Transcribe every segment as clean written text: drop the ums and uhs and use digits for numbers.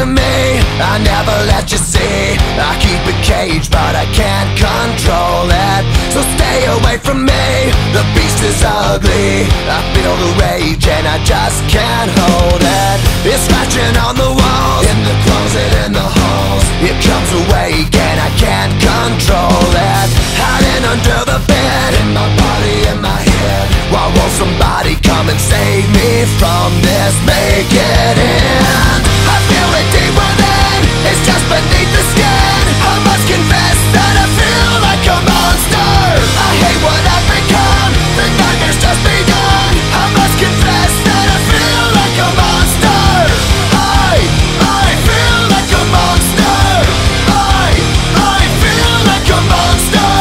to me, I never let you see. I keep it caged, but I can't control it. So stay away from me, the beast is ugly. I feel the rage and I just can't hold it. It's scratching on the walls, in the closet, in the halls. It comes awake and I can't control it. Hiding under the bed, in my body, in my head. Why won't somebody come and save me from this? Make it end. I feel it deep within, it's just beneath the skin. I must confess that I feel like a monster. I hate what I've become, the nightmare's just begun. I must confess that I feel like a monster. I feel like a monster. I feel like a monster.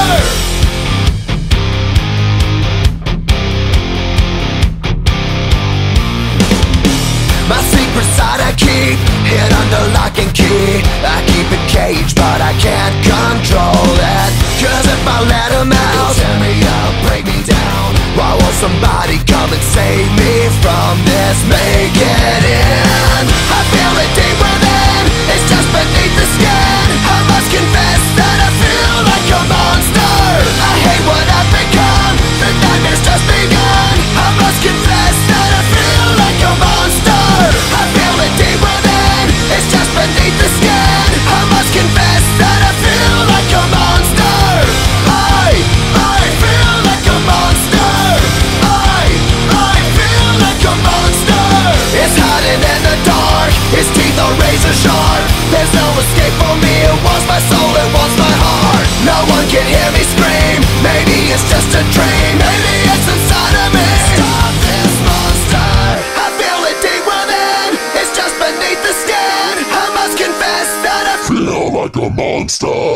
My secret side I keep hid under lock and key. I keep it caged, but I can't control it. Cause if I let him out, he'll tear me up, break me down. Why won't somebody come and save me from this? Make it end. I feel it deep within, it's just beneath the skin. I must confess that I feel like a monster. I hate what I've become, the nightmare's just begun. I must confess that I feel like a monster. I feel it deep within, it's just beneath the skin. I must confess that I feel like a monster. I feel like a monster. I feel like a monster. It's hiding in the dark, its teeth are razor sharp. There's no escape for me, it wants my soul, it wants my heart. No one can hear me scream, maybe it's just a dream. Maybe it's inside of me. Stop this monster. I feel it deep within, it's just beneath the skin. I must confess that I feel like a monster.